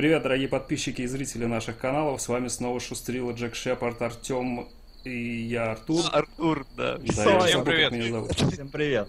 Привет, дорогие подписчики и зрители наших каналов. С вами снова Шустрила, Джек Шепард, Артем и я, Артур. Артур, да. Да, я Всем забыл, привет. как меня зовут. Всем привет.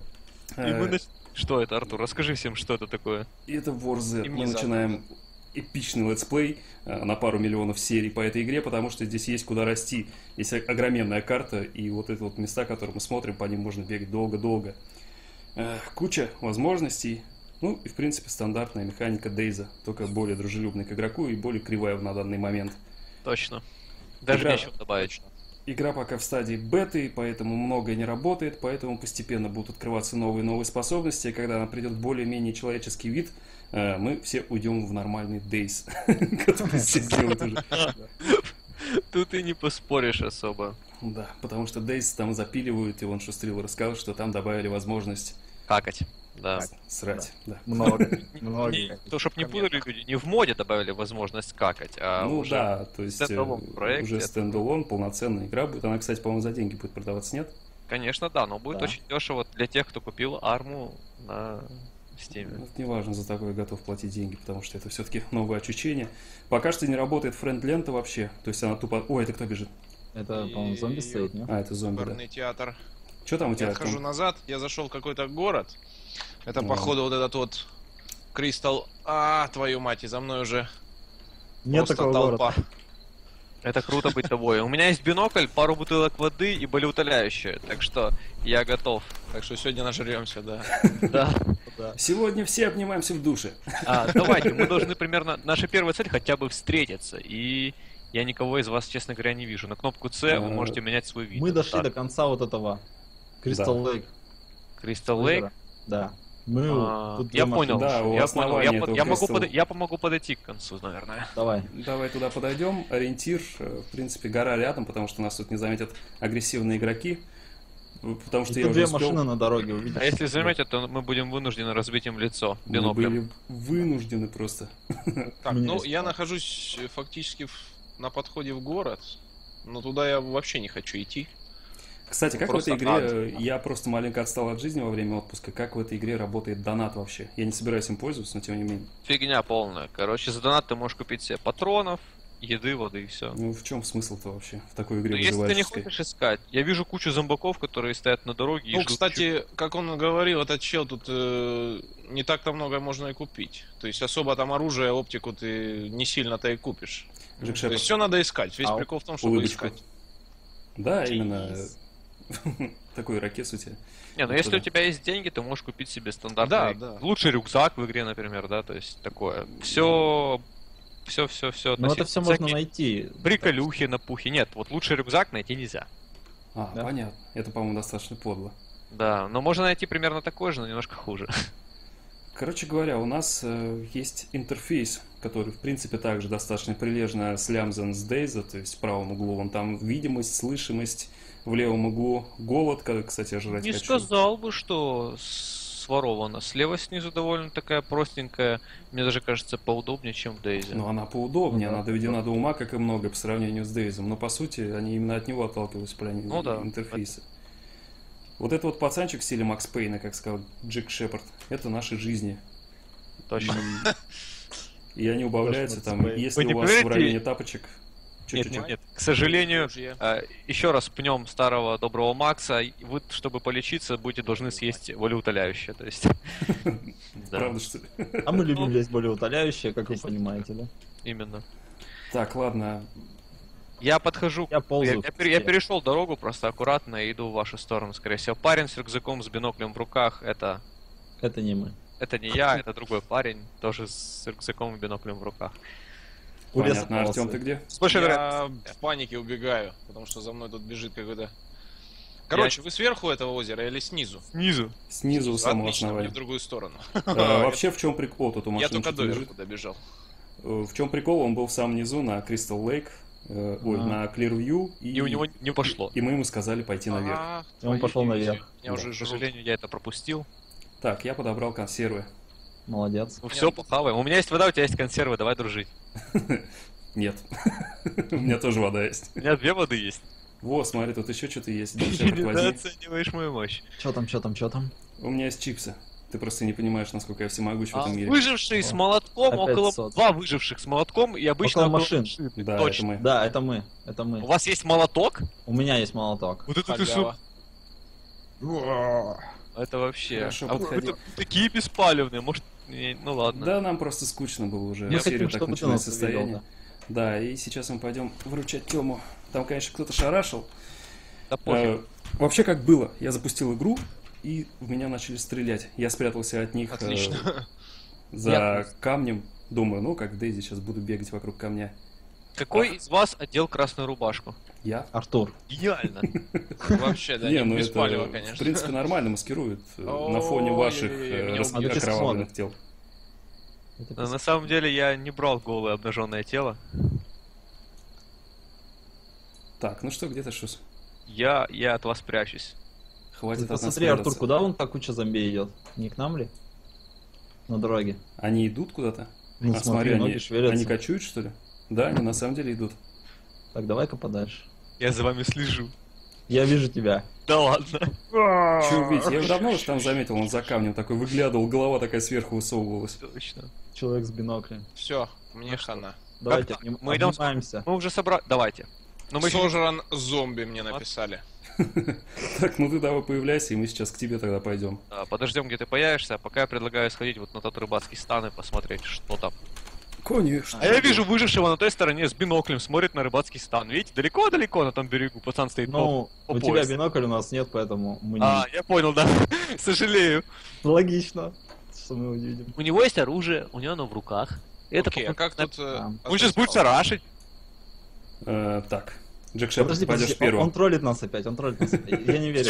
Что это, Артур? Расскажи всем, что это такое. И это War Z. И Мы мне начинаем эпичный летсплей на пару миллионов серий по этой игре, потому что здесь есть куда расти. Есть огроменная карта, и вот эти вот места, которые мы смотрим, по ним можно бегать долго-долго. Куча возможностей. Ну и в принципе стандартная механика Дейза, только более дружелюбная к игроку и более кривая на данный момент. Точно. Даже Игра- нечего добавить. Игра пока в стадии беты, поэтому многое не работает, поэтому постепенно будут открываться новые и новые способности, и когда она придет в более-менее человеческий вид, мы все уйдем в нормальный Дейз, который все сделают уже. Тут и не поспоришь особо. Да, потому что Дейз там запиливают, и он Шустрил рассказал, что там добавили возможность Какать. Да. срать. Да. Много. То, чтоб не путали люди, не в моде добавили возможность какать, а Ну уже... да, то есть стендалон проекте уже стендалон, полноценная игра будет. Она, кстати, по-моему, за деньги будет продаваться, нет? Конечно, да, но будет Да. очень дешево для тех, кто купил арму на Steam. Ну, это не важно, за такое готов платить деньги, потому что это все-таки новое ощущение. Пока что не работает френд-лента вообще, то есть она тупо... Ой, это кто бежит? Это, по-моему, зомби стоит, не? А, это зомби, да. Горный театр. Что там у Я тебя? отхожу Артем? назад, я зашел в какой-то город. Это, Ну. походу, вот этот вот Кристалл. Твою мать, и за мной уже Нет просто такого толпа. города. Это круто быть тобой. У меня есть бинокль, пару бутылок воды и болеутоляющее, так что я готов. Так что сегодня нажремся, да. Да. Да. Сегодня все обнимаемся в душе. Давайте, мы должны примерно... Наша первая цель хотя бы встретиться. И я никого из вас, честно говоря, не вижу. На кнопку С вы можете менять свой вид. Мы дошли до конца вот этого. Кристалл Лейк. Кристалл Лейк. Да. Мы тут две Я машины. понял. Да, у Я основания понял. этого Я могу Crystal- я помогу подойти к концу, наверное. Давай. Давай туда подойдем. Ориентир, в принципе, гора рядом, потому что нас тут не заметят агрессивные игроки. Потому что И я тут уже две успел... машины на дороге, увидишь. А если заметят, то мы будем вынуждены разбить им лицо Мы биноклем. были вынуждены просто. Так, Мне ну есть я план. нахожусь фактически на подходе в город. Но туда я вообще не хочу идти. Кстати, как Просто в этой игре, я просто маленько отстал от жизни во время отпуска, как в этой игре работает донат вообще? Я не собираюсь им пользоваться, но тем не менее. Фигня полная. Короче, за донат ты можешь купить себе патронов, еды, воды и все. Ну в чем смысл-то вообще в такой игре Ну, если ты не выживальческой? хочешь искать, я вижу кучу зомбаков, которые стоят на дороге и Ну, ждут. кстати, как он говорил, этот чел тут не так-то много можно и купить. То есть особо там оружие, оптику ты не сильно-то и купишь. Джек То Шепард, есть все надо искать. Весь Ау. прикол в том, чтобы улыбочку. искать. Да, именно такой ракет у тебя. Не, ну Вот если туда. у тебя есть деньги, ты можешь купить себе стандартный, Да, да. лучший рюкзак в игре, например, да, то есть такое. Все. Но это все можно найти. Приколюхи на пухе. Нет, вот лучший рюкзак найти нельзя. А, Да. понятно. Это, по-моему, достаточно подло. Да, но можно найти примерно такой же, но немножко хуже. Короче говоря, у нас есть интерфейс, который, в принципе, также достаточно прилежно слямзан с Дейза, то есть в правом углу вон там видимость, слышимость, в левом углу голод, кстати, я жрать Не хочу. сказал бы, что своровано. Слева снизу довольно такая простенькая, мне даже кажется, поудобнее, чем в Дейзе. Но она поудобнее, Ну да. она доведена до ума, как и много по сравнению с Дейзом, но по сути они именно от него отталкиваются в плане Ну да. интерфейса. Вот этот вот пацанчик в стиле Макс Пейна, как сказал Джек Шепард, это наши жизни. Точно. И они убавляются Макс там, Пейн. если Вы не у вас в поверите? районе тапочек. Нет, Чё-чё-чё? нет, нет. К сожалению, Друзья. еще раз пнем старого доброго Макса. И вы, чтобы полечиться, будете должны съесть болеутоляющее. То есть. Да, Правда, что ли? А мы любим есть более утоляющие, как вы понимаете, да? именно. Так, ладно. Я подхожу. Я ползаю. Я перешел дорогу просто аккуратно и иду в вашу сторону, скорее всего. Парень с рюкзаком, с биноклем в руках, это Это не мы. не я, это другой парень, тоже с рюкзаком и биноклем в руках. У леса Понятно. Артем, полосы. ты где? С большой вероятностью. Я в панике убегаю, потому что за мной тут бежит какой-то... Короче, вы сверху этого озера или снизу? Снизу. Снизу у самого Отлично, мне в основания. другую сторону. Вообще, в чем прикол? Тут у Я машины только что-то лежит. доверху добежал. В чем прикол? Он был в самом низу на Crystal Lake, на Clearview, И у него не пошло. и мы ему сказали пойти наверх. Ах, И он твою пошел дивизию. наверх. Меня уже К жрут. сожалению, я это пропустил. Так, я подобрал консервы. Молодец. Ну все, похаваем. У меня есть вода, у тебя есть консервы, давай дружить. Нет. У меня тоже вода есть. У меня 2 воды есть. Во, смотри, тут еще что-то есть. Ты Шепард, возьми. недооцениваешь мою мощь. Чё там? У меня есть чипсы. Ты просто не понимаешь, насколько я всемогущ в этом мире. Выживший с молотком, Опять около... сот. Два выживших с молотком и обычно Около машин. Да, Точно. это мы. Да, это мы. Это У мы. вас есть молоток? У меня есть молоток. Вот это ты Халява. шо? Это вообще... Хорошо, а вы подходи. такие беспалевные, может... Ну ладно. Да, нам просто скучно было уже. Мы Серию хотим, так чтобы ты начинать нас увидел, состояние. Да, и сейчас мы пойдем выручать Тему. Там, конечно, кто-то шарашил. Да пофиг. Вообще, как было, я запустил игру, и в меня начали стрелять. Я спрятался от них Отлично. за камнем. Думаю, ну, как Дейзи, сейчас буду бегать вокруг камня. Какой из вас одел красную рубашку? Я? Артур. Гениально. Вообще, да, Не, ну без это, палева, в конечно. принципе, нормально маскирует на фоне ваших Ой-ой-ой, меня убьют. окровавленных тел. Это Но на самом деле я не брал голое обнаженное тело. Так, ну что, где ты, Шус? Я от вас прячусь. Хватит Ты от нас посмотри, Артур, прятаться. куда вон та куча зомби идет? Не к нам ли? На дороге. Они идут куда-то? Ну, смотри, ноги шевелятся. они кочуют, что ли? Да, они на самом деле идут. Так, давай-ка подальше. Я за вами слежу. Я вижу тебя. Да ладно. Че увидеть? Я его давно уже там заметил, он за камнем такой выглядывал, голова такая сверху высовывалась. Точно. Человек с биноклем. Все, мне хана. Давайте, мы идем- обнимаемся. Мы уже собрали... Давайте. Но мы еще... Сожран зомби мне написали. Так, ну ты давай появляйся, и мы сейчас к тебе тогда пойдем. Подождем, где ты появишься, а пока я предлагаю сходить вот на тот рыбацкий стан и посмотреть, что там. Конечно. А я вижу выжившего на той стороне с биноклем, смотрит на рыбацкий стан. Видите, далеко-далеко на том берегу пацан стоит. Ну, по у тебя пояс. бинокль, у нас нет, поэтому мы не... Я понял, да. Сожалею. Логично, что мы увидим. У него есть оружие, у него оно в руках. Это Окей, а как тут... Он сейчас будет шарашить. Так, Джек Шепард, Подожди, ты пойдешь подожди, первым. он троллит нас опять, он троллит нас опять. Я не верю.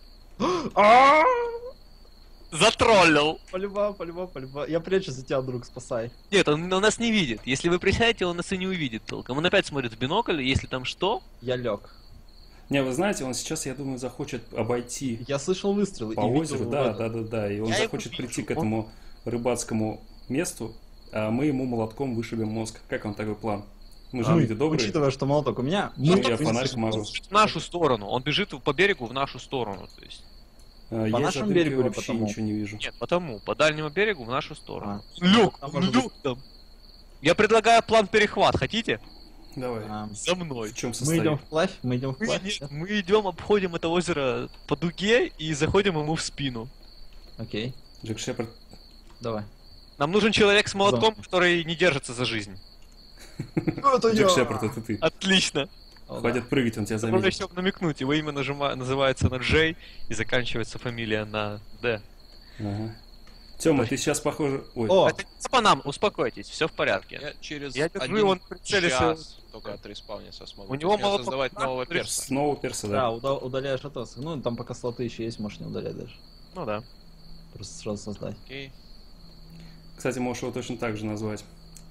Затроллил. Полюба. Я прячусь за тебя, друг, спасай. Нет, он нас не видит. Если вы присядете, он нас и не увидит толком. Он опять смотрит в бинокль, если там что... Я лег. Не, вы знаете, он сейчас, я думаю, захочет обойти Я слышал выстрелы. по и видел озеру, воду. да, и он Я его захочет вижу. прийти к этому рыбацкому месту, а мы ему молотком вышибем мозг. Как вам такой план? Мы же люди добрые. Учитывая, что молоток у меня... Ну, мы- я фонарик могу. В нашу сторону. Он бежит по берегу в нашу сторону. То есть... Я из нашему дымки берегу или вообще по тому? ничего не вижу. Нет, потому. По дальнему берегу в нашу сторону. А. Лёг, Там может лёг там. Я предлагаю план перехват. Хотите? Давай. За мной. В чем Мы состоит? идем вплавь, мы идем Мы, вплавь. нет, мы идем, обходим это озеро по дуге и заходим ему в спину. Окей, Джек Шепард. давай. Нам нужен человек с молотком, который не держится за жизнь. Это Джек Шепард, это ты. Отлично. Хватит прыгать, он тебя Можно заметит. еще намекнуть. Его имя называется на Джей и заканчивается фамилия на Д. Ага. Тёма, ты сейчас похоже... Ой, О, Это не по нам, успокойтесь, все в порядке. Я через Я держу один его на прицеле час только отреспауниться смогу. У него Теперь молоток создавать нового надо, перса. снова перса, да, да. удаляешь от вас. Ну, там пока слоты еще есть, можешь не удалять даже. Ну да. Просто сразу создать. Окей. Кстати, можешь его точно так же назвать.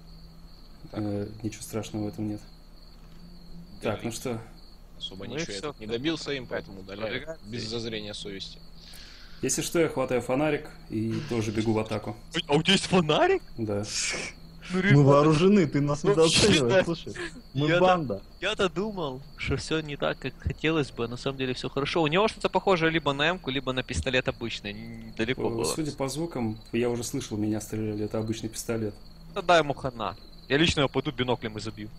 Ничего страшного в этом нет. Так, ну что, Особо Ну и ничего я всё. тут не добился им, поэтому удаляю. Продвигаемся. Без зазрения совести. если что, я хватаю фонарик и тоже бегу в атаку. А у тебя есть фонарик? Да. Ну, Мы ребята, вооружены, ты нас Ну, недооцениваешь, честно, слушай. Мы я-то- банда. Я-то думал, что все не так, как хотелось бы, а на самом деле все хорошо. У него что-то похожее либо на М-ку, либо на пистолет обычный. Недалеко было. Судя по звукам, я уже слышал, меня стреляли. Это обычный пистолет. Да дай ему хана. Я лично его пойду биноклем и забью.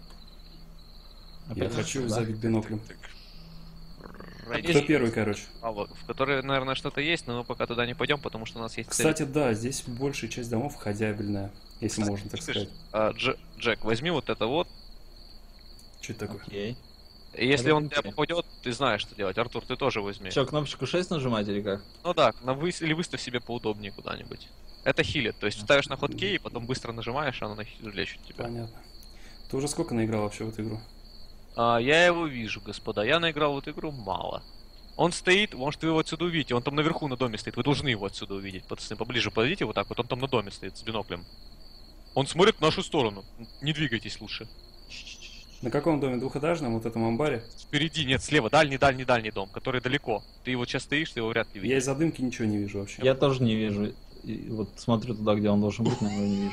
Я Опять хочу да? забить биноклем. Там Кто есть первый, короче? в которой, наверное, что-то есть, но мы пока туда не пойдем, потому что у нас есть Кстати, да, здесь большая часть домов ходябельная, если Кстати, можно так слышишь? сказать. Джек, возьми вот это вот. Что это такое? Окей. И если Это он тебя окей. попадет, ты знаешь, что делать. Артур, ты тоже возьми. Че, кнопочку 6 нажимать или как? Ну да, или выставь себе поудобнее куда-нибудь. Это хилит, то есть ставишь на хоткей, и потом быстро нажимаешь, и оно лечит тебя. Понятно. Ты уже сколько наиграл вообще в эту игру? Я его вижу, господа. Я наиграл в эту игру мало. Он стоит, может, вы его отсюда увидите. Он там наверху на доме стоит. Вы должны его отсюда увидеть. Пацаны, поближе подойдите вот так вот. Он там на доме стоит с биноклем. Он смотрит в нашу сторону. Не двигайтесь лучше. На каком доме? Двухэтажном? Вот этом амбаре? Впереди, нет, слева. Дальний дом, который далеко. Ты его сейчас стоишь, ты его вряд ли Я видишь. из-за дымки ничего не вижу вообще. Я тоже не вижу. И вот смотрю туда, где он должен быть, но его не вижу.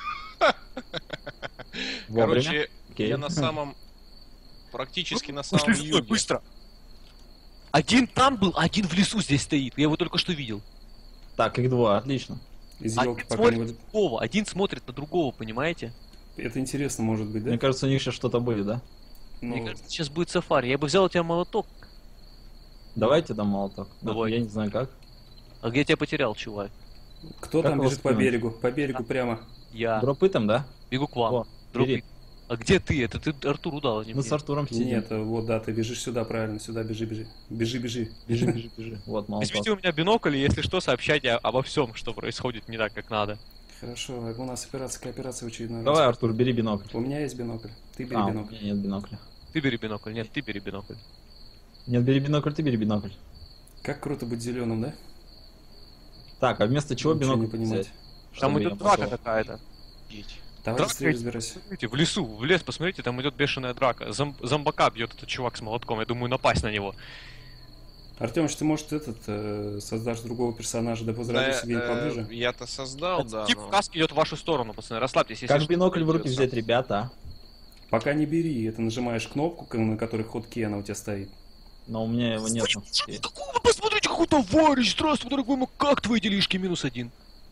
Вовремя? Короче, Окей. я на самом... Практически на самом Пошли сюда, юге. быстро! Один там был, один в лесу здесь стоит. Я его только что видел. Так, их двое, отлично. Из Один елки пока не смотрит выйдет. на другого, один смотрит на другого, понимаете? Это интересно может быть, да? Мне кажется, у них сейчас что-то будет, да? Мне Ну, кажется, сейчас будет сафари. Я бы взял у тебя молоток. Давайте там молоток. Ну, Давай. я не знаю как. А где я тебя потерял, чувак? кто как там его бежит по скинуть? берегу? По берегу прямо. Я Дропы там, да? бегу к вам. О, Дропы. бери. А где ты? Это ты Артуру дал, а не Мы мне. с Артуром сидим. Нет, вот да, ты бежишь сюда, правильно, сюда бежи. Бежи. Бежи, бежи, бежи. Вот молоток. Возьмите у меня бинокль, и если что, сообщайте обо всем, что происходит не так, как надо. Хорошо, у нас кооперация в очередной раз. Давай, Артур, бери бинокль. У меня есть бинокль. Ты бери А, у бинокль. меня нет бинокля. Ты бери бинокль. Нет, ты бери бинокль. Нет, бери бинокль, ты бери бинокль. Как круто быть зеленым, да? Так, а вместо чего Ничего не бинокль понимать. взять? Там Чтобы идет я драка пошел? какая-то. Давай Драка быстрее идет. разбирайся. Смотрите, в лесу, в лес, посмотрите, там идет бешеная драка. Зомбака бьет этот чувак с молотком. Я думаю, напасть на него. Артемыч, ты, может, создашь другого персонажа, да возради себе поближе? Я-то создал, да. Тип в каске идет в вашу сторону, пацаны. Расслабьтесь. Если Как что, бинокль в руки придется. взять, ребята? А? Пока не бери, это нажимаешь кнопку, на которой ход ки, она у тебя стоит. Но у меня его нет. Что такого? Посмотрите, какой товарищ! Здравствуй, дорогой мой, как твои делишки? -1.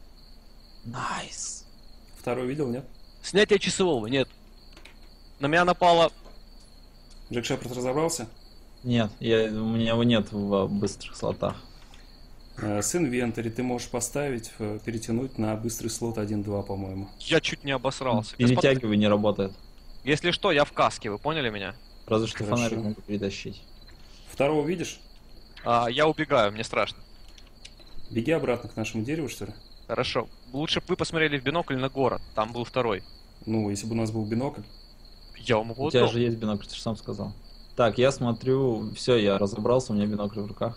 Найс. Второй видел, нет? Снятие часового, нет. На меня напало... Джек Шепард разобрался? Нет, у меня его нет в быстрых слотах. С инвентарь ты можешь поставить, перетянуть на быстрый слот 1-2, по-моему. Я чуть не обосрался. Господа, Перетягивай не работает. если что, я в каске, вы поняли меня? Разве что Хорошо. фонарик могу перетащить. Второго видишь? Я убегаю, мне страшно. Беги обратно к нашему дереву, что ли? Хорошо. Лучше бы вы посмотрели в бинокль на город. Там был второй. Ну, если бы у нас был бинокль. Я вам его У тебя отдал. же есть бинокль, ты же сам сказал. Так, я смотрю, все, я разобрался, у меня бинокль в руках.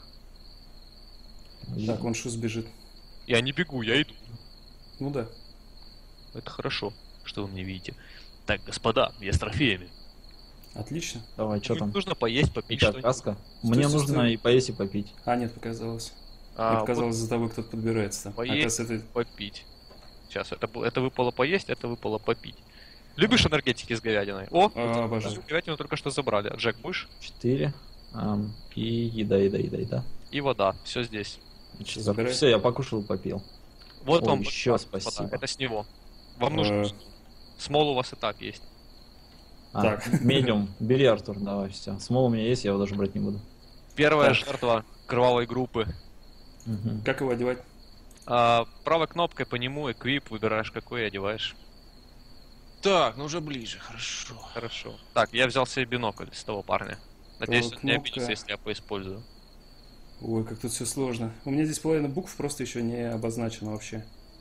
Так, он шус бежит. Я не бегу, я иду. Ну да. Это хорошо, что вы мне видите. Так, господа, я с трофеями. Отлично. Давай, что там? Нужно поесть, попить Итак, что-нибудь. каска. Стой, Мне стой, нужно стой. и поесть, и попить. А, нет, показалось. Мне Вот показалось, за тобой кто-то подбирается там. Поесть. Оказывается, это... попить. Сейчас, это выпало поесть, это выпало попить. Любишь энергетики с говядиной? О, обожаю. говядину только что забрали. Джек, будешь? 4. И еда. И вода, все здесь. Забирай. Все, я покушал и попил. Вот О, вам еще господа, спасибо. это с него. Вам нужно... Смол у вас и так есть. Так. Медиум. Бери, Артур, давай, все. Смол у меня есть, я его даже брать не буду. Первая Так. жертва кровавой группы. Мгм. Как его одевать? Правой кнопкой по нему эквип выбираешь какой и одеваешь. Так, ну уже ближе, хорошо. Хорошо. Так, я взял себе бинокль с того парня. Надеюсь, Правая он не кнопка. обидится, если я поиспользую. Ой, как тут все сложно. У меня здесь половина букв просто еще не обозначена вообще.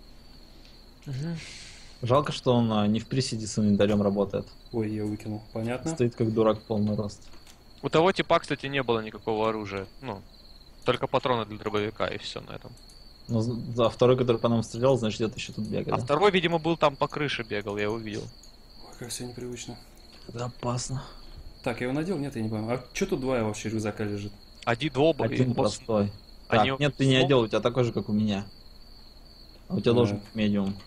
Жалко, что он не в приседе с инвентарем работает. Ой, я выкинул. Понятно? Стоит как дурак полный рост. У того типа, кстати, не было никакого оружия. Ну, только патроны для дробовика и все на этом. Но за второй, который по нам стрелял, значит, где-то еще тут бегает. А второй, видимо, был там по крыше бегал, я его видел. Ой, как все непривычно. Это опасно. Так, я его надел? Нет, я не понял. А что тут два вообще рюкзака лежит? Один Один простой. Они Так, нет, ты не одел, у тебя такой же, как у меня. А у тебя Да. должен быть медиум.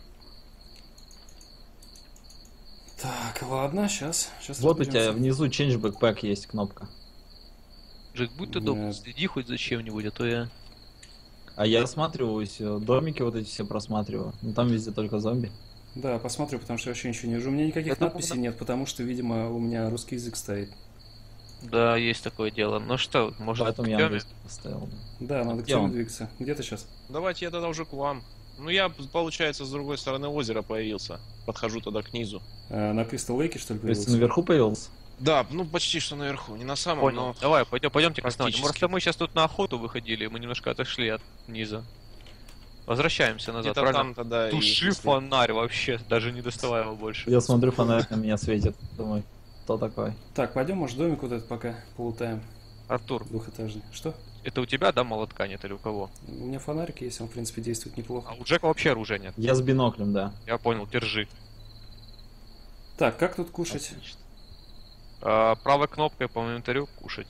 Так, ладно, сейчас. Вот у тебя внизу Change Backpack есть кнопка. Джек, будь ты Нет. добр, следи хоть за чем-нибудь, а то я... А я осматриваюсь, домики вот эти все просматриваю. Ну там везде только зомби. Да, посмотрю, потому что я вообще ничего не вижу. У меня никаких Это надписей можно- нет, потому что, видимо, у меня русский язык стоит. Да, есть такое дело. Ну что, может, Поэтому я идём? английский поставил. Да, надо к Где тебе он? двигаться. Где ты сейчас? Давайте я тогда уже к вам. Ну я, получается, с другой стороны озера появился. Подхожу тогда к низу. На Кристал Лейке, что ли, То есть появился? наверху появился? Да, ну почти что наверху. Не на самом, Понял. но... Давай, пойдемте к основанию. практически. Просто мы сейчас тут на охоту выходили, мы немножко отошли от низа. Возвращаемся назад, Где-то правильно? там тогда Туши если- фонарь вообще, даже не доставай его больше. Я смотрю, фонарик на меня светит. Думаю, кто такой? Так, пойдем, может, домик вот этот пока полутаем. Артур, Двухэтажный. Что? это у тебя, да, молотка нет или у кого? У меня фонарик есть, он, в принципе, действует неплохо. А у Джека вообще оружия нет. Я с биноклем, да. Я понял, держи. Так, как тут кушать? Отлично. Правой кнопкой по инвентарю кушать.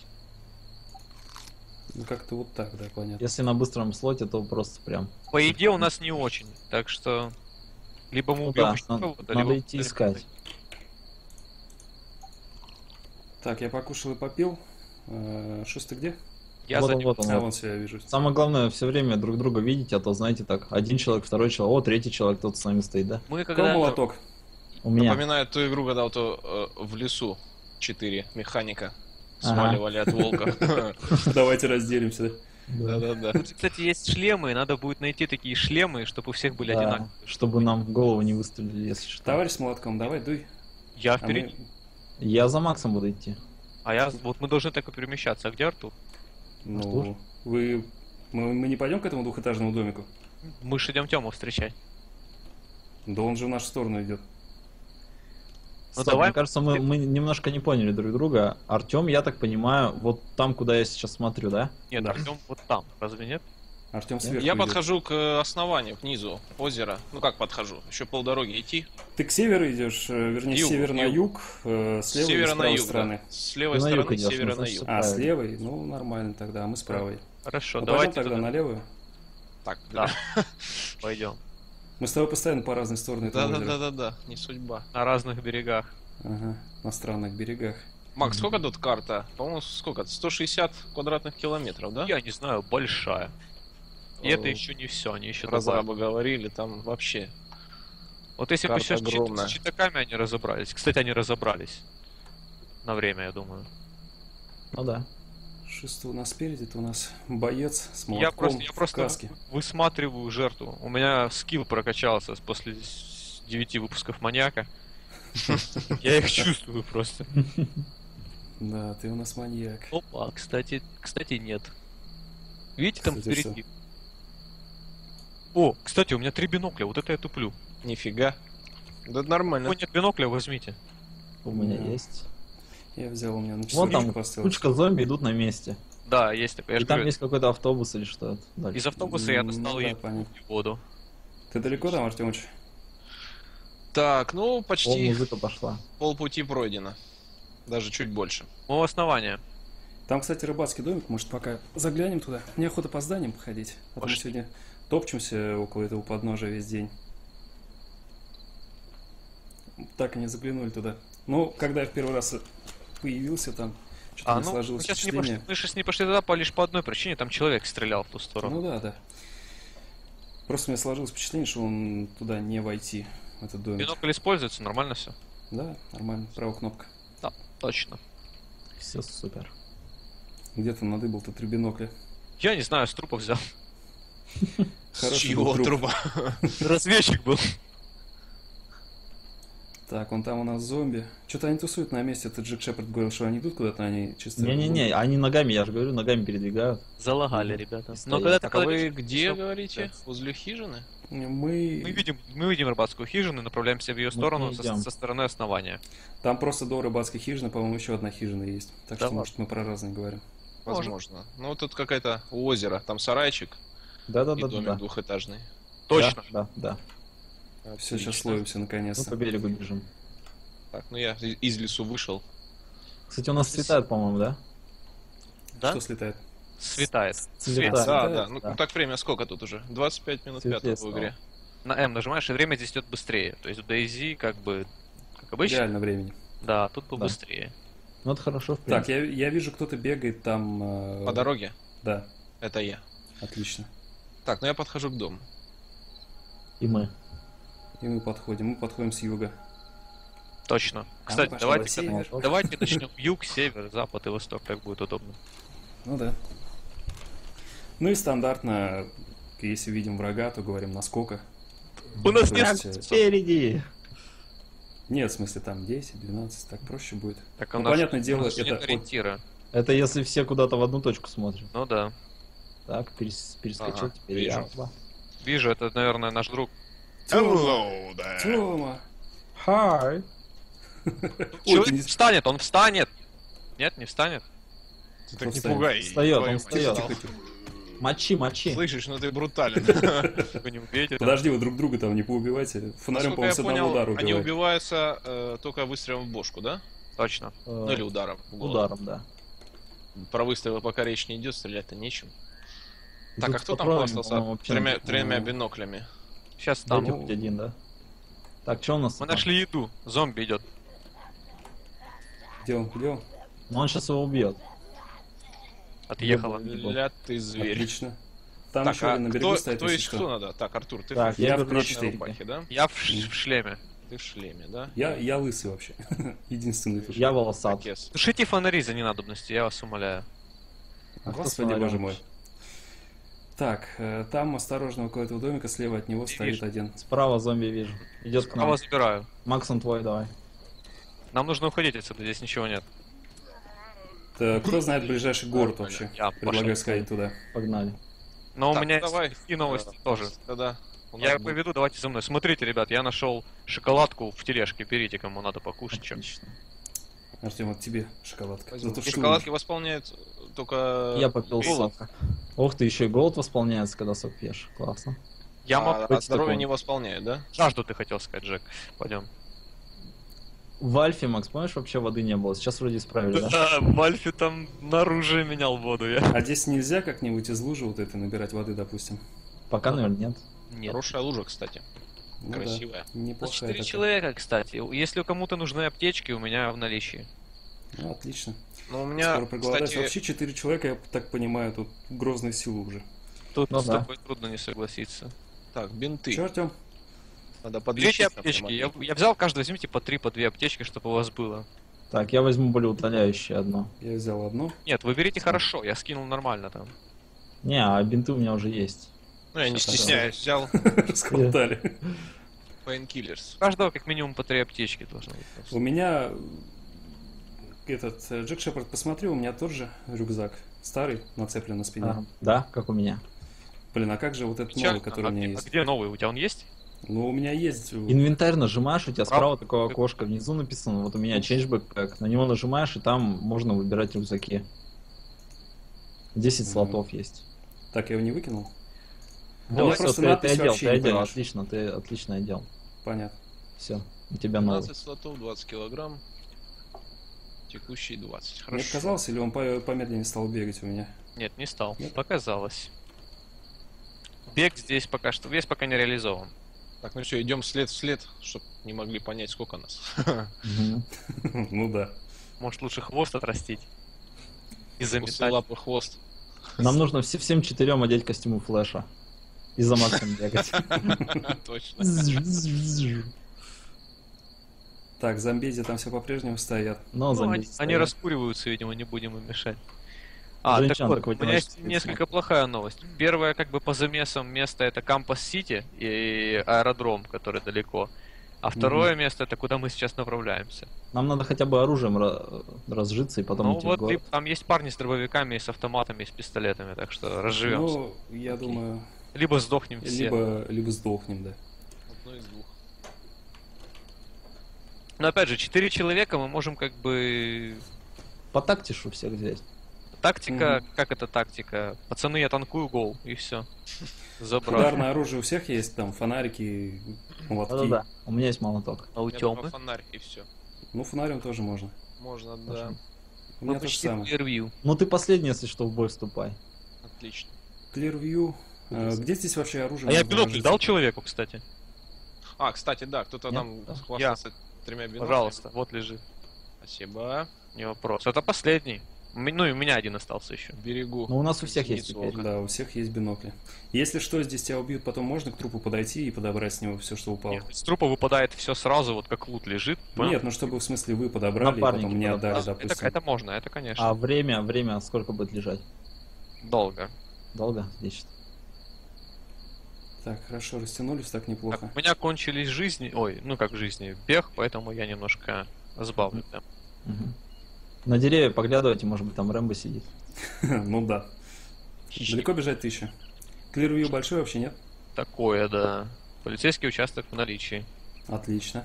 Ну, как-то вот так, да, понятно. Если на быстром слоте, то просто прям. По еде у нас не очень, так что... Либо мы Ну убьем да, еще надо, кого-то, надо либо- идти искать. Так, я покушал и попил. Шус, ты где? Я Вот за он, ним. вот он, А, вот. вон себя вижу. Самое главное, все время друг друга видеть, а то, знаете, так, один человек, второй человек, о, третий человек тут с нами стоит, да? Мы У кого когда... молоток? У меня. Напоминает ту игру, когда вот в лесу 4 механика Ага. сваливали от волка. Давайте разделимся. да? Да-да-да. Тут, кстати, есть шлемы, и надо будет найти такие шлемы, чтобы у всех были Да, одинаковые. чтобы нам в голову не выстрелили, если что. Товарищ с молотком, давай, дуй. Я А впереди. мы- Я за Максом буду идти. А я... Вот мы должны так и перемещаться. А где Артур? Ну, Артур? мы не пойдем к этому двухэтажному домику? Мы же идем Тему встречать. Да он же в нашу сторону идет. Ну, Стоп, давай. мне кажется, мы немножко не поняли друг друга. Артем, я так понимаю, вот там, куда я сейчас смотрю, да? Нет, Да. Артем вот там. Разве нет? Артем сверху Я идет. подхожу к основанию, к низу озера. Ну как подхожу? Еще полдороги идти. Ты к северу идешь, вернее, с Юг, севера на юг. юг, с левой или с Севера на правой юг, стороны. да. С левой Ты на юг стороны, идешь, с севера ну, на значит, юг. А, с правильно. левой? Ну, нормально тогда, а мы с правой. Хорошо, Ну, давайте пойдем тогда туда. на левую. Так, Да. Пойдем. Мы с тобой постоянно по разные стороны этого озера. Да-да-да-да, не судьба. На разных берегах. Ага, на странных берегах. Макс, сколько тут карта? По-моему, сколько? 160 квадратных километров, да? Я не знаю, большая. И это О, еще не все, они еще Разрабы говорили, там вообще. Вот если бы карта сейчас огромная. с читаками они разобрались. Кстати, они разобрались. На время, я думаю. Ну да. Что у нас спереди? Это у нас боец с Я молотком просто, в каске. высматриваю жертву. У меня скилл прокачался после 9 выпусков маньяка. Я их чувствую просто. Да, ты у нас маньяк. Опа, кстати, нет. Видите, там Кстати, впереди. О, кстати, у меня 3 бинокля, вот это я туплю. Нифига. Да это нормально. О, нет бинокля, возьмите. У меня Да. есть. Я взял, у меня на Вон часовничку там поставил. кучка зомби идут на месте. Да, есть такое. Я И же там говорю, есть какой-то автобус или что-то. дальше. из автобуса я достал Ну и да, понятно. воду. Ты далеко там, Артемыч? Так, ну О, почти музыка пошла. полпути пройдено. Даже чуть больше. У основания. Там, кстати, рыбацкий домик, может, пока заглянем туда. Мне охота по зданиям походить. А то мы Пошли. сегодня топчемся около этого подножия весь день. Так и не заглянули туда. Ну, когда я в первый раз появился там, что-то не Ну, мы сложилось сейчас не впечатление. пошли, мы сейчас не пошли туда лишь по одной причине, там человек стрелял в ту сторону. Ну да, да. Просто у меня сложилось впечатление, что он туда не войти, в этот домик. Бинокль используется, нормально все. Да, нормально, правая кнопка. Да, точно. Все супер. Где ты надыбал-то 3 бинокля? Я не знаю, с трупа взял. С Хороший чьего был труп. труба? Разведчик был. Так, вон там у нас зомби. Что-то они тусуют на месте. Этот Джек Шепард говорил, что они идут куда-то, они чисто... Не-не-не, они ногами, я же говорю, ногами передвигают. Залагали, ребята. Стоят. Но когда ты Так а вы подойдешь- где, Стоп. говорите? Возле хижины? Мы... Мы видим рыбацкую хижину и направляемся в ее сторону не идем. со стороны основания. Там просто до рыбацкой хижины, по-моему, еще одна хижина есть. Так Да что, ладно. может, мы про разные говорим. Возможно. Ну тут какая-то у озера, там сарайчик и домик Да-да-да. двухэтажный. Точно. Да. Все, сейчас Отлично. ловимся Мы наконец-то. по берегу бежим. Так, ну я из лесу вышел. Кстати, у нас цветает, по-моему, да? Да? Что слетает? Светает. Цвета. Да, Да, да, да. Ну да. так время сколько тут уже? 25 минут Светлее пятого в стало. игре. На М нажимаешь, и время здесь идет быстрее. То есть в DayZ как бы, как обычно. Реально времени. Да, тут Да. побыстрее. Ну это хорошо, в Так, принципе. я вижу, кто-то бегает там... По дороге? Да, Это я. отлично. Так, ну я подхожу к дому. И мы. И мы подходим с юга. Точно. Кстати, пошла давайте, север. давайте начнем юг, север, запад и восток, так будет удобно. Ну да. Ну и стандартно, если видим врага, то говорим насколько. У нас То нет... есть, Спереди! Нет, в смысле там 10, 12, так проще будет. Так, у Ну, нас понятное дело, у нас нет это от- ориентира. Это если все куда-то в одну точку смотрят. Ну да. Так, перескочил Ага, теперь я. вижу. Оба. Вижу, это, наверное, наш друг. Hello there. Тёма! Hi! Человек ты не- встанет, он встанет! Нет, не встанет. Ты так не Встает. пугай. Встает, твою он мать. встает. Тихо, тихо. Мочи. Слышишь, ну ты брутален. Вы не убейте. Подожди, вы друг друга там не поубивайте. Фонарем, Насколько по-моему, я с одного понял, удара они убивают. убиваются только выстрелом в бошку, да? Точно. Ну или ударом. в голову. Ударом, да. Про выстрелы пока речь не идет, стрелять-то нечем. И Так, тут а с кто там патронами, хвастался по-моему, вообще тремя, нет. тремя биноклями? Сейчас Там там. хоть один, да? Так, что у нас? Мы там? нашли еду. Зомби идет. Где он? Где он? Ну он сейчас его убьет. Отъехала. Ля ты зверь. Отлично. Там Так, еще а один на берегу кто, стоит, кто если есть что. кто надо? Так, Артур, ты Так, я я в беру П4. рубахе, да? Я в шлеме. Ты в шлеме, да? Я лысый вообще. Единственный тут. Я волосат. Кес. Тушите фонари за ненадобности, я вас умоляю. А кто Господи, смотрел? боже мой. Так, там осторожно около этого домика, слева от него стоит вижу. один. Справа зомби вижу. Идет к Я нам. вас забираю. Макс, он твой, давай. Нам нужно уходить отсюда, здесь ничего нет. Так, кто знает ближайший город вообще? Я Предлагаю пошел. сходить туда. Погнали. Но у Так, меня давай. есть и новости тоже. Тогда. Я поведу, давайте за мной. Смотрите, ребят, я нашел шоколадку в тележке. Берите, кому надо покушать. Чем. Отлично. Артем, от тебе шоколадка. Возьму. За то, И что шоколадки восполняют только... Я попил голод. сока. Ух ты, еще и голод восполняется, когда сок пьешь. Классно. Я А, могу... быть здоровье таком. не восполняет, да? Жажду ты хотел сказать, Джек. Пойдем. В Альфе, Макс, помнишь, вообще воды не было? Сейчас вроде исправили, да? Да, в Альфе там наружу менял воду я. А здесь нельзя как-нибудь из лужи вот это набирать воды, допустим? Пока, наверное, нет. Нет. Хорошая лужа, кстати. Ну Красивая. Да, неплохая 4 такая. человека, кстати. Если кому-то нужны аптечки, у меня в наличии. Ну, отлично. Но у меня, Скоро проголодаюсь. кстати, Вообще 4 человека, я так понимаю, тут грозные силы уже. Тут Ну с да. тобой трудно не согласиться. так, бинты. Че, Артем? Надо Берите подлечить. аптечки. Я взял, каждый возьмите по 3, по 2 аптечки, чтобы у вас было. Так, я возьму болеутоляющее одно. Я взял одну. Нет, вы берите хорошо, я скинул нормально там. Не, а бинты у меня уже есть. Ну, я не Всё стесняюсь, взял Расколотали. Painkillers. У каждого как минимум по 3 аптечки должно быть. просто. У меня этот Джек Шепард, посмотри, у меня тот же рюкзак. Старый, нацеплен на спине. А, да, как у меня. Блин, а как же вот этот Печально. новый, который у меня А есть? где новый? У тебя он есть? Ну, у меня есть... Инвентарь нажимаешь, у тебя Право. справа такое окошко, внизу написано, вот у меня Change Backpack, на него нажимаешь, и там можно выбирать рюкзаки. 10 Мгм. слотов есть. Так, я его не выкинул? Вот, меня всё, просто ты надпись одел, вообще ты не одел, поймешь. отлично, ты отлично одел. Понятно. Все, у тебя новый. 15 слотов, 20 килограмм. Текущий 20. Мне Хорошо. показалось, или он помедленнее стал бегать у меня? Нет, не стал. Нет? Показалось. Бег здесь пока что, весь пока не реализован. Так, ну все, идем след в след, чтобы не могли понять, сколько нас. Мгм. Ну да. Может лучше хвост отрастить? И Усы, заметать. лапы, хвост. Нам нужно всем четырем одеть костюмы Флэша. И за Максом бегать. Точно. Так, зомбези там все по-прежнему стоят. Но Ну, зомби они стоят. раскуриваются, видимо, не будем им мешать. А, Женщина так вот, такой у меня есть одиночество несколько плохая новость. Первая, как бы по замесам место, это Кампас-Сити и аэродром, который далеко. А второе место, это куда мы сейчас направляемся. Нам надо хотя бы оружием разжиться и потом Ну идти в вот, город. там есть парни с дробовиками, и с автоматами, и с пистолетами, так что разживемся. Ну, я думаю, Либо сдохнем все. либо сдохнем, да. Одно из двух. Но опять же, 4 человека мы можем как бы... По тактишу всех взять. Тактика, как это тактика? Пацаны, я танкую гол, и все. Забрал. Ударное оружие у всех есть, там фонарики, молотки. Да-да-да, у меня есть молоток. А у У меня только Тёмы? фонарь и все. Ну, фонарем тоже можно. Можно, да. Хорошо. У Мы меня то же почти самое. Clearview. Ну ты последний, если что, в бой вступай. Отлично. Clearview. Где здесь вообще оружие? А я можно бинокль разжиться? дал человеку, кстати. А, кстати, да, кто-то Нет? нам Да. хвастался 3 биноклями. Пожалуйста, вот лежит. Спасибо. Не вопрос. Это последний. Ну и у меня один остался еще. Берегу. Ну у нас у всех есть Единицу теперь. ока. Да, у всех есть бинокли. Если что, здесь тебя убьют, потом можно к трупу подойти и подобрать с него все, что упало. Нет, с трупа выпадает все сразу, вот как лут лежит. понял? Нет, ну чтобы в смысле вы подобрали и Напарники потом мне отдали, подобрали. допустим. Это можно, это конечно. А время сколько будет лежать? Долго. Долго? Отлично. Так, хорошо, растянулись так Так, неплохо. у меня кончились жизни, ой, ну как жизни, бег, поэтому я немножко сбавлю темп. Мгм. На деревья поглядывайте, может быть там Рэмбо сидит. Ну да. Хищник. Далеко бежать 1000? Clearview большой вообще нет? Такое, да. Полицейский участок в наличии. Отлично.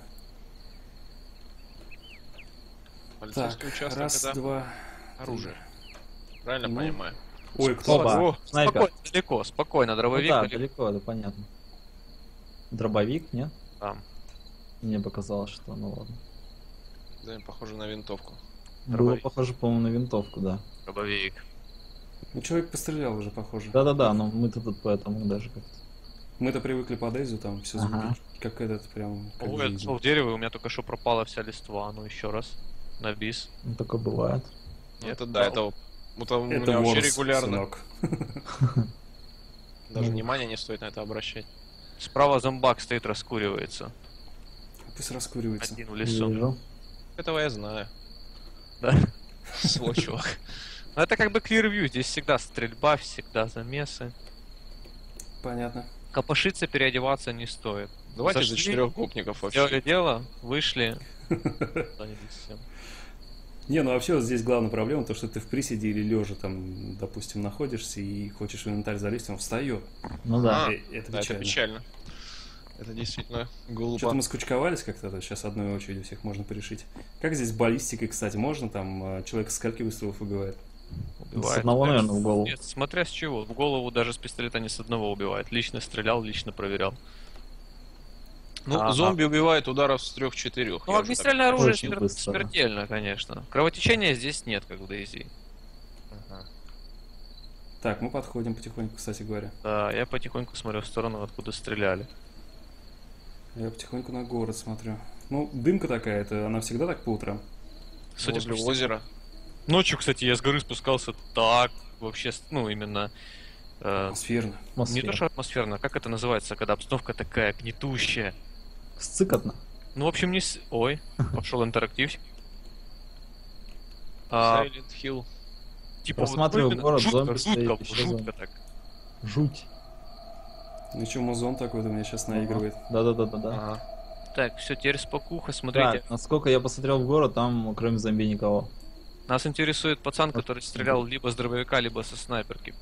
Полицейский Так, участок раз, это два. оружие. Правильно Ну, понимаю? Ой, кто? Опа, О, снайпер. Спокойно, далеко, спокойно, Ну дробовик да, далеко. далеко, да, понятно. Дробовик, нет? Там. Мне показалось, что ну ладно. Да, похоже на винтовку. Было Дробовик. похоже, по-моему, на винтовку, да. Дробовик. Ну, человек пострелял уже, похоже. Да-да-да, но мы-то тут поэтому даже как-то. Мы-то привыкли по Дейзу, там все звуки, Ага. как этот, прям, как Ой, я жизнь. нашел дерево, и у меня только что пропала вся листва. Ну еще раз. На бис. Ну, такое бывает. Ну, Нет, это да, дал. это Вот у Это меня вообще ворс, регулярно. сынок. Даже внимания не стоит на это обращать. Справа зомбак стоит, раскуривается. Пусть раскуривается. Один в лесу. Вижу. Этого я знаю. Да. Свой чувак. Ну, это как бы clear view, здесь всегда стрельба, всегда замесы. Понятно. Копошиться, переодеваться не стоит. Давайте за Зашли, 4 гопников сделали вообще. дело, вышли. занялись всем. Не, ну вообще вот здесь главная проблема, то, что ты в приседе или лежа там, допустим, находишься и хочешь в инвентарь залезть, он встает. Ну да. Это Да, это печально. печально. Это действительно глупо. Что-то мы скучковались как-то, сейчас одной очередью всех можно порешить. Как здесь с баллистикой, кстати, можно? Там человек с скольки выстрелов убивает? Убивает. С одного, наверное, в голову. Нет, смотря с чего. В голову даже с пистолета не с одного убивает. Лично стрелял, лично проверял. Ну, Ага. зомби убивает ударов с 3-4. Ну, огнестрельное оружие Очень быстро. смертельно, конечно. Кровотечения здесь нет, как в DayZ. Так, мы подходим потихоньку, кстати говоря. Да, я потихоньку смотрю в сторону, откуда стреляли. Я потихоньку на город смотрю. Ну, дымка такая, это она всегда так по утрам? Судя Возле по всему. озера. Ночью, кстати, я с горы спускался так, вообще, ну, именно... Атмосферно. не Атмосфера. то, что атмосферно, как это называется, когда обстановка такая гнетущая. Сцикотно. Ну, в общем, не с... Ой, пошел интерактивчик. А, Silent Hill. типа Просматриваю именно город, жутко, зомби стоит, жутко, еще жутко зомби. так. Жуть. Ну что, музон такой-то меня сейчас наигрывает. Да-да-да-да. Ага. Так, все, теперь спокуха, смотрите. Так, насколько я посмотрел в город, там кроме зомби никого. Нас интересует пацан, Вот. который стрелял либо с дробовика, либо со снайперки.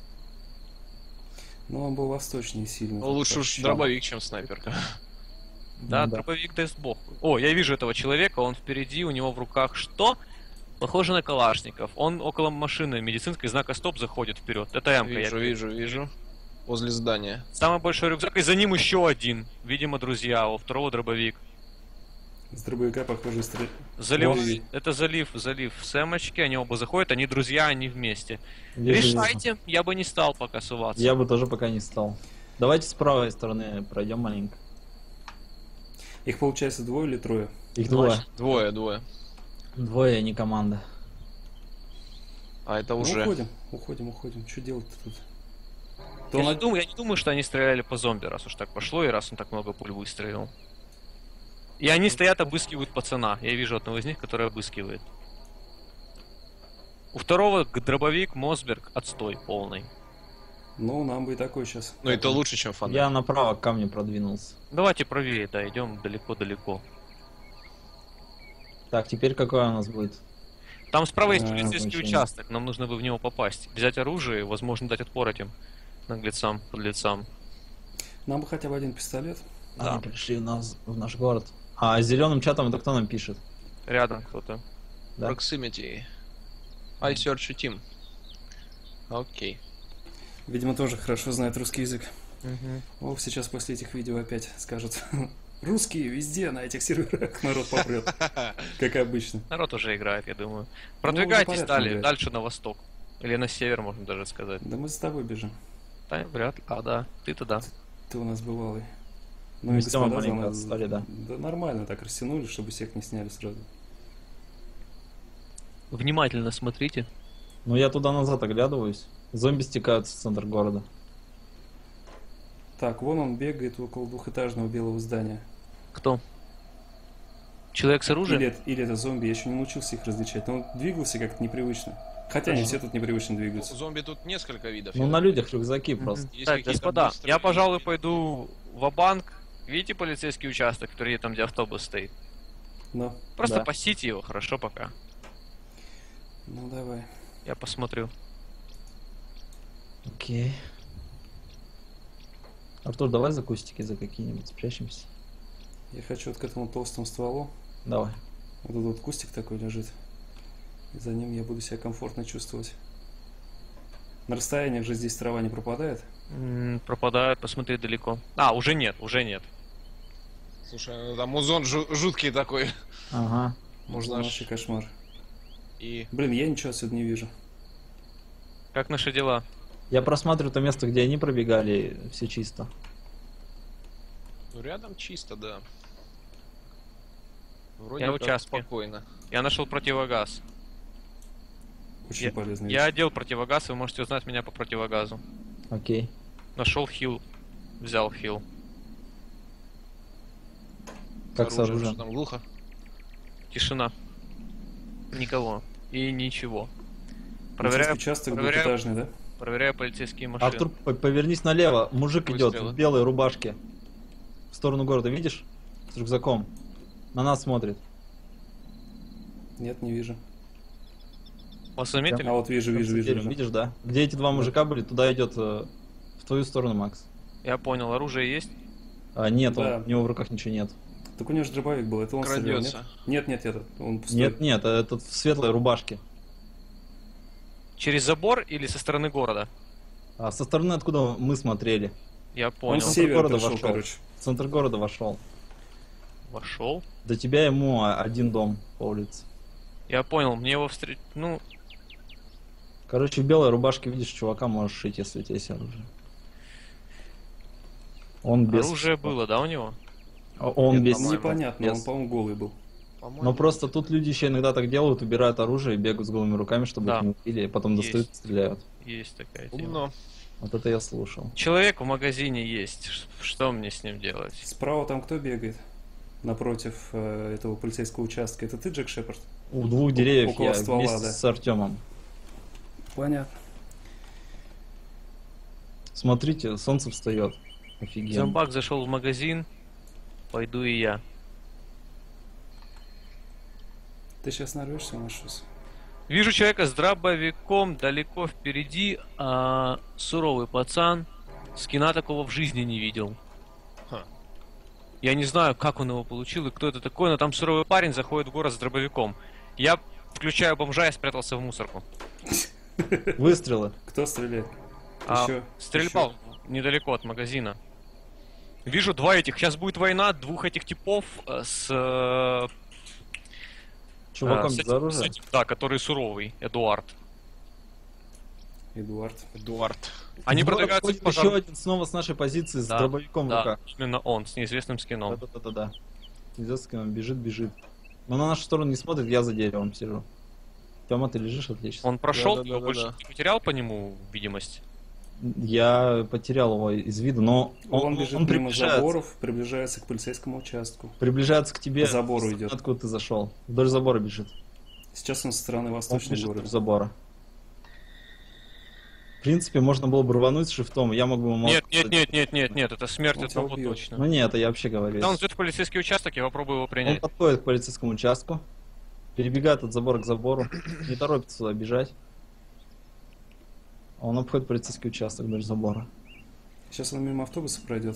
Ну, он был восточнее сильно. Ну, лучше Так, уж ща. дробовик, чем снайперка. Да, Ну да. дробовик даст бог. О, я вижу этого человека, он впереди, у него в руках что? Похоже на калашников. Он около машины медицинской, знака стоп, заходит вперед. Это М-ка. я Вижу. Возле здания. Самый большой рюкзак, и за ним еще один. Видимо, друзья, у второго дробовик. С дробовика, похоже, Залив. Ой. Это залив Сэмочки, они оба заходят, они друзья, они вместе. Вижу, вижу. Решайте, я бы не стал пока суваться. Я бы тоже пока не стал. Давайте с правой стороны пройдем маленько. Их получается двое или трое? Их двое. Двое. Двое, не команда. А это Ну, уже. уходим. Что делать-то тут? Я не думаю, что они стреляли по зомби, раз уж так пошло, и раз он так много пуль выстрелил. И они стоят, обыскивают пацана. Я вижу одного из них, который обыскивает. У второго дробовик, Мосберг, отстой полный. Ну, нам бы и такой сейчас. Ну, это лучше, чем фонарь. Я направо к камню продвинулся. Давайте правее, да, идем далеко-далеко. Так, теперь какой у нас будет? Там справа есть А, полицейский значит. участок, нам нужно бы в него попасть. Взять оружие и, возможно, дать отпор этим наглецам, подлецам. Нам бы хотя бы один пистолет. Да. Они пришли в наш город. А зеленым чатом это кто нам пишет? Рядом кто-то. Да? Proximity. I search a team. Окей. Видимо, тоже хорошо знает русский язык. Ох, сейчас после этих видео опять скажут. Русские везде, на этих серверах народ попрет. Как обычно. Народ уже играет, я думаю. уже Продвигайтесь порядком далее, играет. дальше на восток. Или на север, можно даже сказать. Да мы за тобой бежим. Да, вряд ли. А, да, ты туда. Ты у нас бывалый. Ну Мы и с Тёмой господа за маленько нас- отстали, да. Да нормально так растянули, чтобы всех не сняли сразу. Внимательно смотрите. Ну я туда-назад оглядываюсь. Зомби стекаются в центр города. Так, вон он бегает около двухэтажного белого здания. Кто? Человек с оружием? Или это зомби, я еще не научился их различать. Но он двигался как-то непривычно. Хотя они все тут непривычно двигаются. Зомби тут несколько видов. Ну я на так людях рюкзаки просто. Есть Так, какие-то господа, быстрые я, пожалуй, люди. пойду в банк. Видите полицейский участок, который там, где автобус стоит? Но, Просто Да. пасите его, хорошо, пока. ну давай. Я посмотрю. Окей. Артур, давай за кустики за какие-нибудь спрячемся. Я хочу вот к этому толстому стволу. Давай. Вот этот вот кустик такой лежит. И за ним я буду себя комфортно чувствовать. На расстояниях же здесь трава не пропадает. Пропадают, посмотри далеко. А, уже нет, уже нет. Слушай, ну там музон жуткий такой. Ага. Можно Это аж- вообще кошмар. И Блин, я ничего отсюда не вижу. Как наши дела? Я просматриваю то место, где они пробегали, все чисто. ну, рядом чисто, да. Вроде Я в как участке. спокойно. Я нашел противогаз. Очень полезная Я вещь. одел противогаз, вы можете узнать меня по противогазу. Окей. Нашел хил, взял хил. Как с Оружие, оружием? что там глухо? Тишина. Никого. И ничего. Полицейский Проверяю, участок проверяю. двухэтажный, да? проверяю полицейские машины. Артур, повернись налево. Мужик идет Выстрелы. в белой рубашке. В сторону города, видишь? С рюкзаком. На нас смотрит. Нет, не вижу. Вас заметили? А вот вижу. Видишь, да? Где эти два мужика были, туда идет в твою сторону, Макс. Я понял, оружие есть? А, нет, Да. у него в руках ничего нет. Так у него же дробовик был, это он стрелял, нет? Крадется. Нет, этот, он пустой. Нет, этот в светлой рубашке. Через забор или со стороны города? А со стороны, откуда мы смотрели. Я Он понял. с центр севера города пришел, вошел. короче. В центр города вошел. Вошел. До тебя ему один дом по улице. Я понял, мне его встретить. Ну, Короче, в белой рубашке видишь чувака, можешь шить, если у тебя есть оружие. Он без... оружие было, да, у него? Он Нет, без... там непонятно, без- он, по-моему, голый был. По-моему, Но просто тут люди еще иногда так делают, убирают оружие и бегают с голыми руками, чтобы Да. их не убили, и потом Есть. достают и стреляют. Есть такая тема. умно. Вот это я слушал. Человек в магазине есть. Что мне с ним делать? Справа там кто бегает? Напротив этого полицейского участка. Это ты, Джек Шепард? У двух деревьев около я ствола, вместе да. с Артемом. Понятно. Смотрите, солнце встает. Офигенно. Зомбак зашел в магазин. Пойду и я. Ты сейчас нарвешься на шос. Вижу человека с дробовиком далеко впереди, суровый пацан. Скина такого в жизни не видел. Ха. Я не знаю, как он его получил и кто это такой, но там суровый парень заходит в город с дробовиком. Я включаю бомжа и спрятался в мусорку. Выстрелы. Кто стреляет? А, Еще. Стрельба недалеко от магазина. Вижу два этих. Сейчас будет война двух этих типов Чуваком с без этим- оружия. с этим, да, который суровый, Эдуард. Эдуард. Эдуард. Они Вот продвигаются ходит в пожар. еще один снова с нашей позиции с Да, дробовиком в Да, руках. именно он, с неизвестным скином. Да. Неизвестно, бежит. Но на нашу сторону не смотрит, я за деревом сижу. Тёма, ты лежишь, отлично. Он прошел, Да, ты его больше да. не потерял по нему видимость? Я потерял его из виду, но Он бежит мимо приближается. заборов, приближается к полицейскому участку. Приближается к тебе. По забору идет. Откуда ты зашел? Вдоль забора бежит. Сейчас он со стороны Он восточного бежит города. вдоль забора. В принципе, можно было бы рвануть шифтом, я мог бы ему... Нет, это смерть Он тебя одного убьет. точно. Ну не, это я вообще говорю. Когда он идет в полицейский участок, я попробую его Он принять. подходит к полицейскому участку, перебегает от забора к забору, не торопится сюда бежать. Он обходит полицейский участок вдоль забора. Сейчас он мимо автобуса пройдет.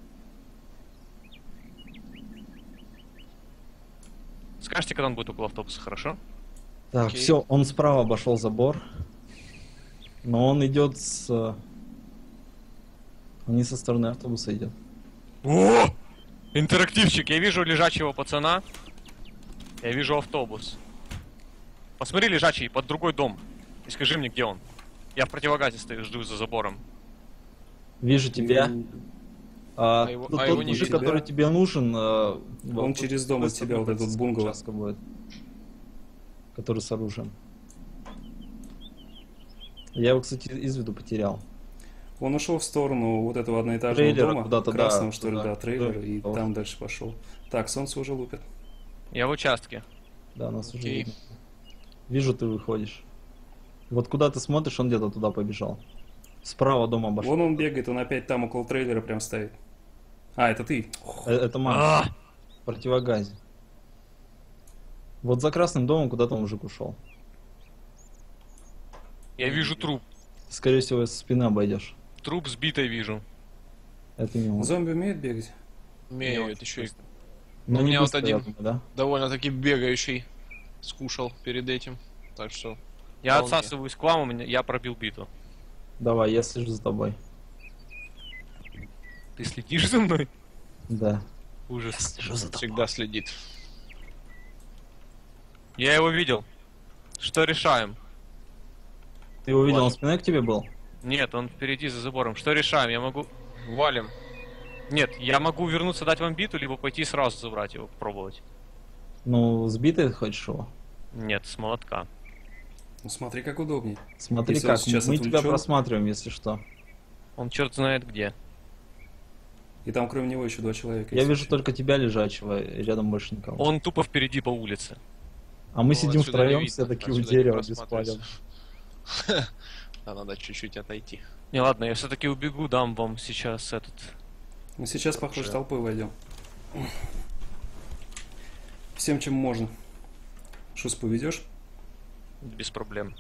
Скажите, когда он будет около автобуса, хорошо? Так, Окей. все, он справа обошел забор. Но он идет с... Он не со стороны автобуса идет. О! Интерактивчик. Я вижу лежачего пацана. Я вижу автобус. Посмотри, лежачий, под другой дом. И скажи мне, где он. Я в противогазе стою, жду за забором. Вижу тебя. А его- Тот а его не мужик, видно. который тебе нужен... Он через дом от тебя, вот этот бунгало. Будет, который с оружием. Я его, кстати, из виду потерял. Он ушел в сторону вот этого одноэтажного Трейлера дома, куда-то, да, красного, что ли, туда. да, трейлера, и Да. там дальше пошел. Так, солнце уже лупит. Я в участке. Да, нас уже Окей. видно. Вижу, ты выходишь. Вот куда ты смотришь, он где-то туда побежал. Справа дома обошел. Вон он бегает, он опять там около трейлера прям стоит. А, это ты. Это Макс. В противогазе. Вот за красным домом куда-то мужик ушел. Я вижу труп. Скорее всего, со спины обойдешь. Труп сбитый вижу. Это не он. Зомби умеет бегать? Умеет еще и Но у не меня вот быстро, я один. думаю, да? довольно-таки бегающий скушал перед этим. Так что... Я Вполне. отсасываюсь к вам, я пробил биту. Давай, я слежу за тобой. Ты следишь за мной? Да. Ужас. Слежу за Всегда следит. Я его видел. Что решаем? Ты его видел, он Валим. спиной к тебе был? Нет, он впереди за забором. Что решаем? Я могу... Валим. Нет, я могу вернуться, дать вам биту, либо пойти сразу забрать его, попробовать. Ну, сбитый хочешь его? Нет, с молотка. Ну смотри, как удобней. Смотри Если он как, сейчас мы тебя отвлечен. просматриваем, если что. Он черт знает где. И там кроме него еще 2 человека. Я есть вижу вообще. только тебя лежачего, и рядом больше никого. Он тупо впереди по улице. А мы Ну, сидим отсюда не втроем, видно, все такие у отсюда не дерева без просматривается. палем. А надо чуть-чуть отойти. Не, ладно, я все-таки убегу, дам вам сейчас этот... Мы сейчас, похоже, Уже. толпой войдем. Всем, чем можно. Шус поведешь? Без проблем.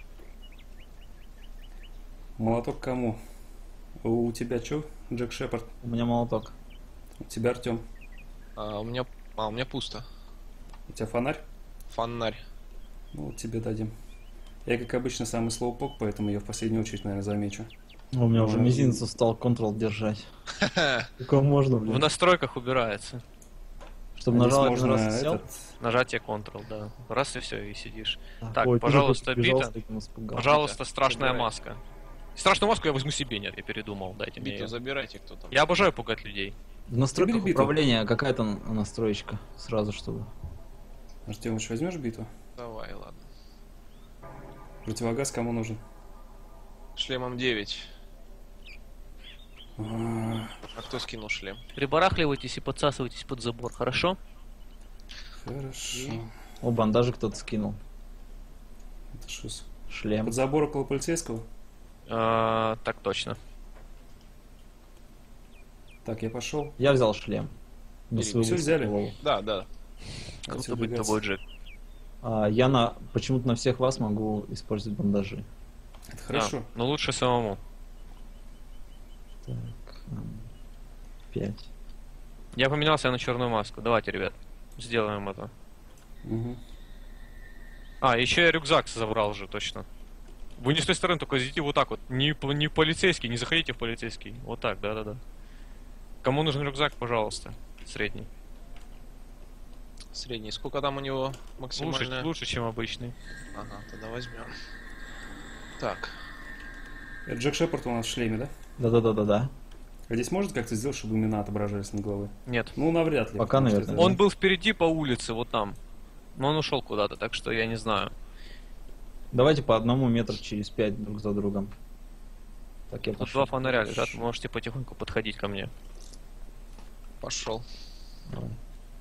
Молоток кому? У тебя что, Джек Шепард? У меня молоток. У тебя Артем? У меня пусто. У тебя фонарь? Фонарь. Ну, вот тебе дадим. Я, как обычно, самый слоупок, поэтому я в последнюю очередь, наверное, замечу. У меня уже Ну, мизинец устал Ctrl держать. Сколько можно, В блин? настройках убирается. Чтобы Здесь нажал один можно раз и сел? этот... Нажатие Ctrl, да. Раз и все, и сидишь. Так, Ой, пожалуйста, ты побежал, бита. с таким испугал. Пожалуйста, страшная Убирай. маска. Страшную маску я возьму себе, нет, я передумал, дайте мне Биту ее. забирайте, кто там. Я обожаю пугать людей. В настройках Ты бери биту. управления какая-то настроечка. Сразу чтобы. Артемыч, возьмешь биту? Давай, ладно. Противогаз кому нужен? Шлемом 9. А, А кто скинул шлем? Прибарахливайтесь и подсасывайтесь под забор, хорошо? Хорошо. О, бандажи кто-то скинул. Это шус. Шлем. Под забор около полицейского? Так точно. Так, я пошел. Я взял шлем. На Бери. свою Всё взяли? голову. Да, да. Круто Отсюда быть газ. тобой, Джек. Я почему-то на всех вас могу использовать бандажи. Это хорошо. Но лучше самому. Так. 5. Я поменялся на черную маску. Давайте, ребят, сделаем это. Мгм. Еще я рюкзак забрал же, точно. Вы не с той стороны, только идите вот так вот. Не в полицейский, не заходите в полицейский. Вот так, да-да-да. Кому нужен рюкзак, пожалуйста. Средний. Средний. Сколько там у него максимально? Лучше, чем обычный. Ага, тогда возьмем. Так. Это Джек Шепард у нас в шлеме, да? Да-да-да-да-да. А здесь может как-то сделать, чтобы имена отображались над головой? Нет. Ну, навряд ли. Пока, потому что наверное. это- Он был впереди по улице, вот там. Но он ушел куда-то, так что я не знаю. Давайте по одному метр через 5 друг за другом. Так, я Тут пошел. 2 фонаря лежат, можете потихоньку подходить ко мне. Пошел. Давай.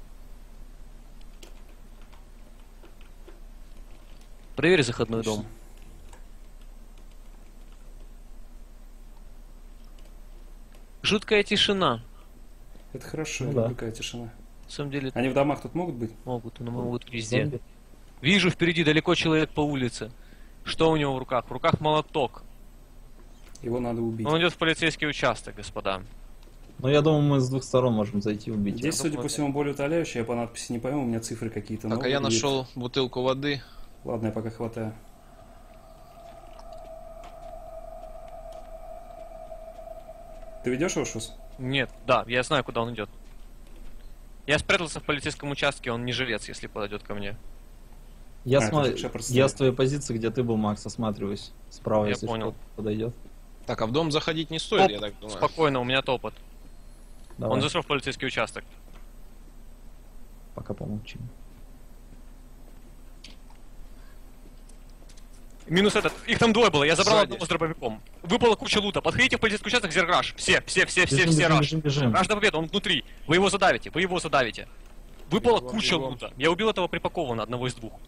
Проверь заходной Отлично. дом. Жуткая тишина. Это хорошо, Ну да. такая тишина. На самом деле Они в домах тут могут быть? могут, но могут везде. Зомби. Вижу впереди далеко человек по улице. Что у него в руках? В руках молоток. Его надо убить. Он идет в полицейский участок, господа. Ну, я думаю, мы с двух сторон можем зайти и убить. Здесь, его. судя по всему, более утоляющий. Я по надписи не пойму, у меня цифры какие-то. Так, а новые я или- нашел бутылку воды. Ладно, я пока хватаю. Ты ведешь его, Шус? Нет, да, я знаю, куда он идет. Я спрятался в полицейском участке, он не жилец, если подойдет ко мне. Я, это смотрю, Джек Шепард я стоит. с твоей позиции, где ты был, Макс, осматриваюсь. Справа, Я если понял. что, подойдет. Так, а в дом заходить не стоит, Оп, я так думаю. Спокойно, у меня топот. Давай, Он зашел в полицейский участок. пока помолчим. Минус этот. Их там двое было, я забрал Сзади. одного с дробовиком. Выпала куча лута. Подходите в полицейский участок, зерграж. Все, Бежим, бежим, раш. бежим, бежим. Раш до победы, он внутри. Вы его задавите, вы его задавите. Выпала Бегом, куча бегом. лута. Я убил этого припакованного, одного из двух.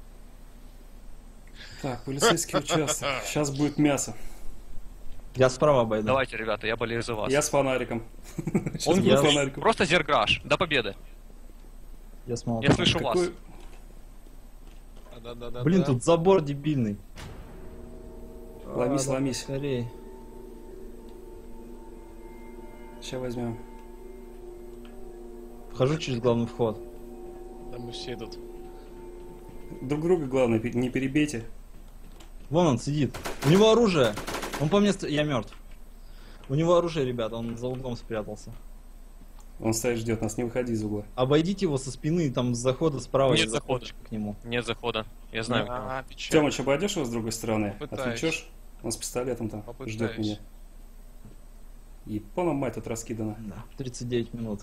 Так, полицейский участок. Сейчас будет мясо. Я справа обойду. Давайте, ребята, я болею за вас. Я с фонариком. Сейчас Он будет я- фонариком. Просто зерграж. До победы. Я с молотом. Я слышу вас. Какой- Да-да-да. Блин, тут забор дебильный. Ломись, давай ломись. Скорей. Сейчас возьмем. Вхожу через главный вход. Да мы все тут. Друг друга, главное, не перебейте. Вон он сидит. У него оружие. Он по мне... Я мертв. У него оружие, ребята, он за углом спрятался. Он стоит, ждет нас, не выходи из угла. Обойдите его со спины, там с захода справа. Нет есть захода. заходчик к нему. Нет захода. Я знаю, где он. Печально. Тёмыч, обойдешь его с другой стороны? Попытаюсь. Отвлечешь? Он с пистолетом там Попытаюсь. ждет меня. И полная мать тут раскидана. Да, 39 минут.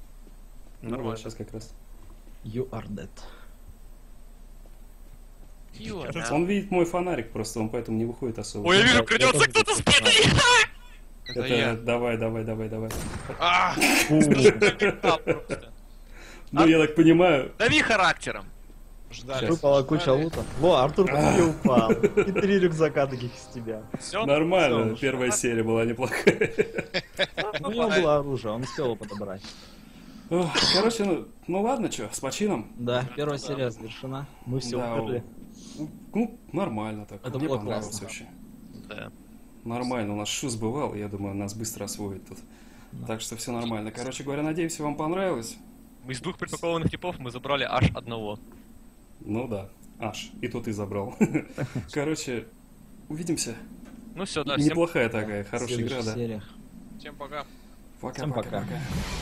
Ну, Нормально. вот сейчас как раз. You are dead. Он видит мой фонарик просто, он поэтому не выходит особо. Ой, я вижу, Я крадется тоже кто-то вижу. спереди! Это я. Давай. А! А, просто. Ну, я так понимаю... Дави характером. Ждали. Выпала куча лута. Во, Артур не упал. И 3 рюкзака таких из тебя. Все? Нормально, всё, первая серия была неплохая. У него было оружие, он успел его подобрать. Ох, короче, ну ладно, что, с почином. Да, первая серия завершена. Мы все Да, умерли. Ну, нормально так. Это Мне было понравилось классно. вообще. Да. Нормально, у нас шуз бывал, я думаю, нас быстро освоит тут. Так что все нормально. Короче говоря, надеемся, вам понравилось. Мы из 2 припакованных типов мы забрали аж одного. Ну да, аж. И тут и забрал. Короче, увидимся. Ну все, да, всем Неплохая такая, хорошая В игра, следующих да. сериях. Всем пока. Всем пока. Пока-пока.